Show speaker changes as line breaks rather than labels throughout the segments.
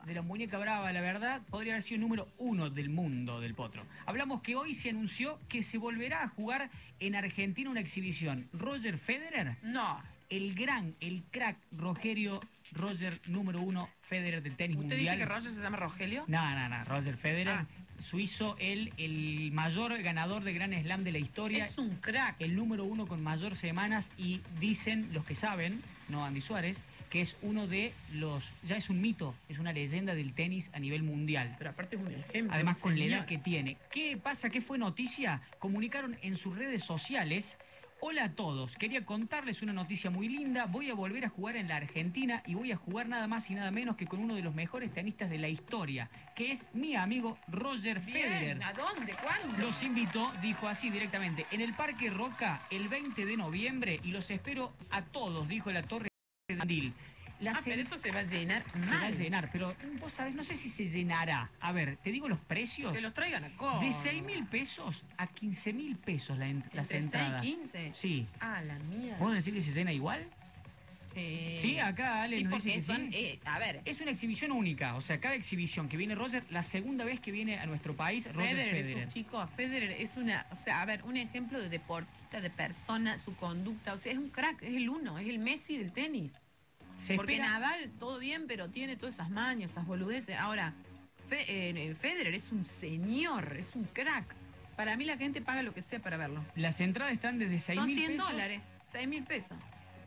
de la muñeca brava, la verdad, podría haber sido el número 1 del mundo del potro. Hablamos que hoy se anunció que se volverá a jugar en Argentina una exhibición. Roger Federer,
No.
el crack Roger número 1 Federer del tenis
¿Usted
mundial.
dice que Roger se llama Rogelio?
No, Roger Federer, suizo, el mayor ganador de Grand Slam de la historia.
Es un crack.
El número 1 con mayor semanas, y dicen los que saben, no Andy Suárez, que es uno de los, ya es un mito, es una leyenda del tenis a nivel mundial.
Pero aparte es un ejemplo.
Además con la edad que tiene. ¿Qué pasa? ¿Qué fue noticia? Comunicaron en sus redes sociales: hola a todos, quería contarles una noticia muy linda. Voy a volver a jugar en la Argentina y voy a jugar nada más y nada menos que con uno de los mejores tenistas de la historia, que es mi amigo Roger Federer.
¿A dónde? ¿Cuándo?
Los invito, dijo así directamente, en el Parque Roca el 20 de noviembre y los espero a todos, dijo la Torre de Andil.
Pero eso se va a llenar
Se va a
mal.
llenar, pero vos sabés, no sé si se llenará. A ver, te digo los precios.
Que los traigan a cómo.
De 6.000 pesos a 15.000 pesos las
¿Entre
entradas.
6 y 15?
Sí.
Ah, la mierda.
¿Puedo decir que se llena igual?
Sí.
Sí, acá Ale
Sí,
nos dice
porque
que sí.
son, a ver,
Es una exhibición única, o sea, cada exhibición que viene Roger, la segunda vez que viene a nuestro país, Roger
Federer es
Federer.
un chico, Federer es una, o sea, a ver, un ejemplo de deportista, de persona, su conducta, o sea, es un crack, es el uno, es el Messi del tenis. Porque Nadal, todo bien, pero tiene todas esas mañas, esas boludeces. Ahora, Federer es un señor, es un crack. Para mí la gente paga lo que sea para verlo.
Las entradas están desde 6.000
Son
pesos.
100 dólares, 6.000 pesos.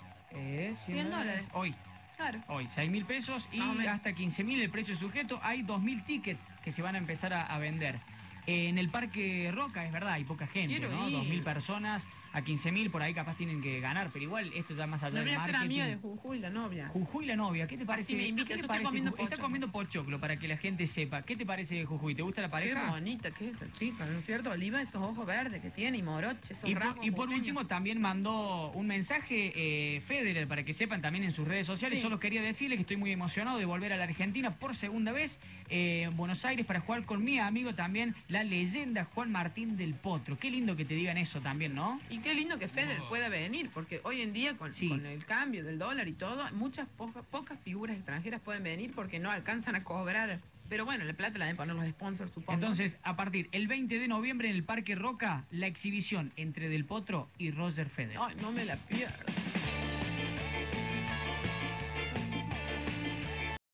100
dólares.
Hoy.
Claro.
Hoy, 6.000 pesos y hasta 15.000 el precio sujeto. Hay 2.000 tickets que se van a empezar a vender. En el Parque Roca, es verdad, hay poca gente,
Quiero
¿no?
ir.
2.000 personas, a 15.000 por ahí capaz tienen que ganar, pero igual esto ya más allá
Me
del
voy a hacer
marketing.
amiga de Jujuy, la novia.
Jujuy, la novia, ¿qué te parece?
Así me invita,
¿Qué te
yo estoy
parece?
comiendo
Está
pochoclo.
comiendo pochoclo para que la gente sepa. ¿Qué te parece Jujuy? ¿Te gusta la
Qué
pareja?
bonita que es esa chica, ¿no es cierto? Oliva, esos ojos verdes que tiene y moroche, esos rasgos
Y por
jujeños.
último también mandó un mensaje Federer, para que sepan también en sus redes sociales.
Sí.
Solo quería decirles que estoy muy emocionado de volver a la Argentina por segunda vez en Buenos Aires para jugar con mi amigo también, la leyenda Juan Martín del Potro. Qué lindo que te digan eso también, ¿no?
Y qué lindo que Federer pueda venir, porque hoy en día con el cambio del dólar y todo, muchas pocas figuras extranjeras pueden venir porque no alcanzan a cobrar. Pero bueno, la plata la deben poner los sponsors, supongo.
Entonces, a partir el 20 de noviembre en el Parque Roca, la exhibición entre Del Potro y Roger Federer.
Ay, no me la pierdo.